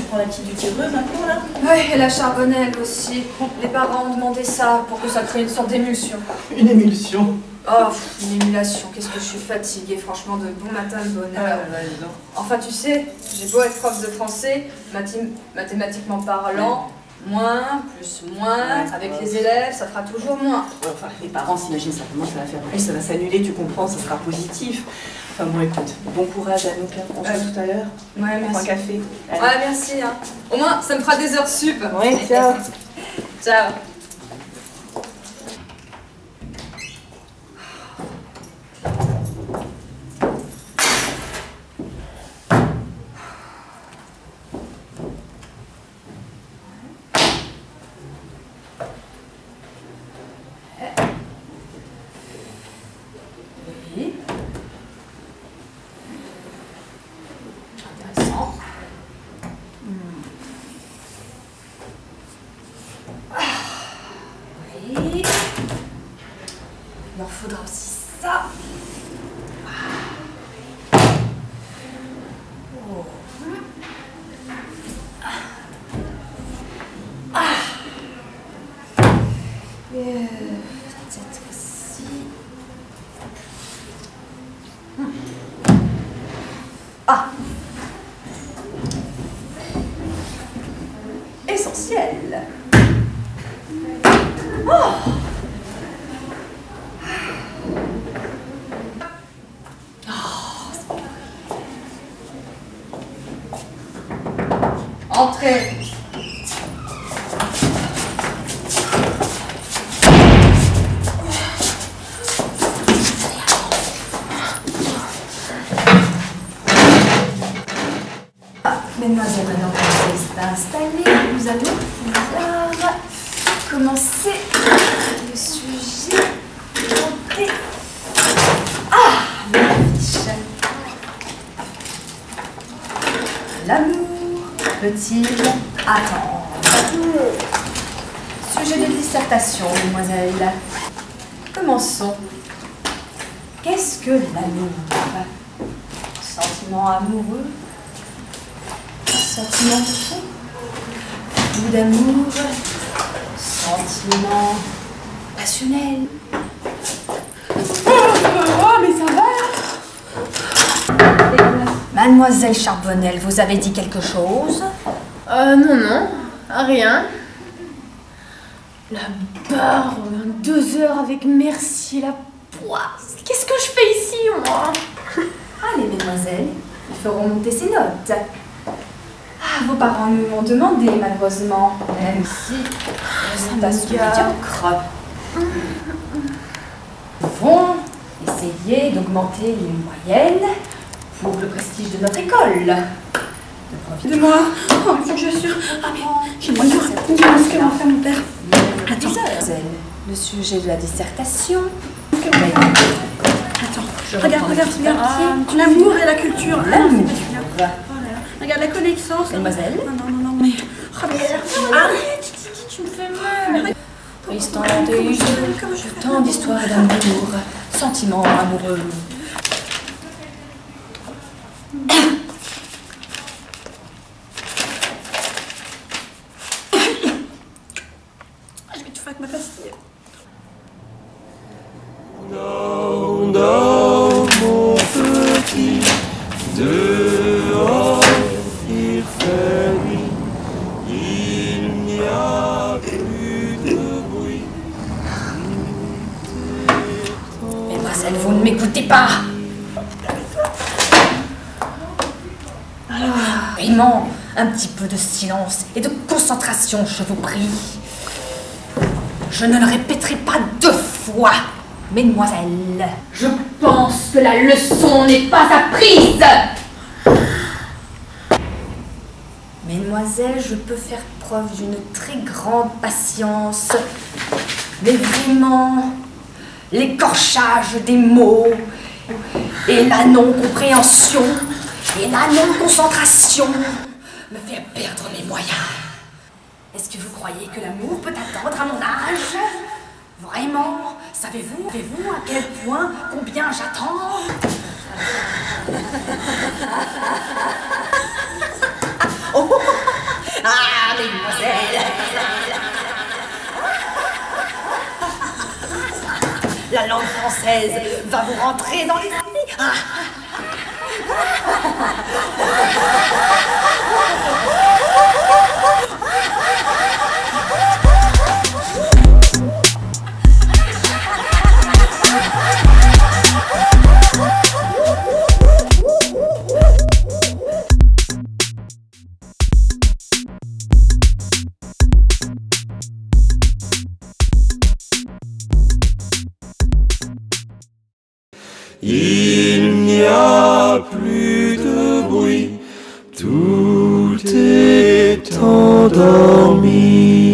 prends la petite du Tireuse un peu là. Ouais, et la Charbonnel aussi. Les parents ont demandé ça pour que ça crée une sorte d'émulsion. Une émulsion? Oh, une émulation, qu'est-ce que je suis fatiguée, franchement, de bon matin, de bonne heure. Enfin, tu sais, j'ai beau être prof de français, mathématiquement parlant, moins, plus moins, avec les élèves, ça fera toujours moins. Ouais, enfin, les parents s'imaginent simplement que ça va faire plus, ça va s'annuler, tu comprends, ça sera positif. Enfin bon, écoute, bon courage à nous, on se voit tout à l'heure. Ouais, On prend un merci. café. Allez. Ouais, merci, hein. Au moins, ça me fera des heures sup. Ouais, ciao. Ciao. Oui. Intéressant. Oui. Il en faudra aussi ça. Oh. Et peut-être aussi. Ah. Essentiel. Oh. Entrez. Mesdemoiselles, maintenant que vous êtes installées, nous allons pouvoir commencer le sujet. Entrez. Ah, mes fiches. L'amour peut-il attendre? Sujet de dissertation, mesdemoiselles. Commençons. Qu'est-ce que l'amour? Sentiment amoureux? Sentiment de fond? Ou d'amour? Sentiment passionnel? Oh, mais ça va? Mademoiselle Charbonnel, vous avez dit quelque chose? Non, rien. La barre, 2 heures avec merci, la poisse. Qu'est-ce que je fais ici, moi? Allez, mesdemoiselles, ils feront monter ces notes. Ah, vos parents nous l'ont demandé, malheureusement, même si résultats sont médiocres. Nous pouvons essayer d'augmenter les moyennes pour le prestige de notre école. De moi. Oh, je suis sûre. Ah, mais j'ai pas sûr. Qu'est-ce que va faire mon père? Attends. Le sujet de la dissertation. Attends. Regarde. L'amour et la culture. L'amour. Regarde la connaissance. Mademoiselle. Non, mais. Oh, mais arrête, tu me fais mal. Tristan et tant d'histoires d'amour, sentiments amoureux. Je vais tout faire avec ma pastille. Non, non, mon petit, dehors il fait nuit, il n'y a plus de bruit. Mesdemoiselles, vous ne m'écoutez pas. Vraiment, un petit peu de silence et de concentration, je vous prie. Je ne le répéterai pas 2 fois. Mesdemoiselles, je pense que la leçon n'est pas apprise. Mesdemoiselles, je peux faire preuve d'une très grande patience, mais vraiment, l'écorchage des mots et la non-compréhension et la non-concentration me fait perdre mes moyens. Est-ce que vous croyez que l'amour peut attendre à mon âge? Vraiment? Savez-vous à quel point, combien j'attends? Oh, française va vous rentrer dans les esprits. Ah. Il n'y a plus de bruit, tout est endormi.